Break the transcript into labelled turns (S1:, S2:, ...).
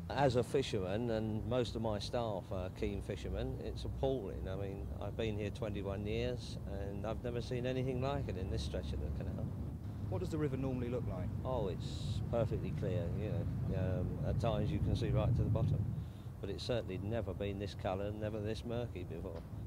S1: As a fisherman, and most of my staff are keen fishermen, it's appalling. I mean, I've been here 21 years and I've never seen anything like it in this stretch of the canal.
S2: What does the river normally look like?
S1: Oh, it's perfectly clear, you know. At times you can see right to the bottom, but it's certainly never been this coloured, never this murky before.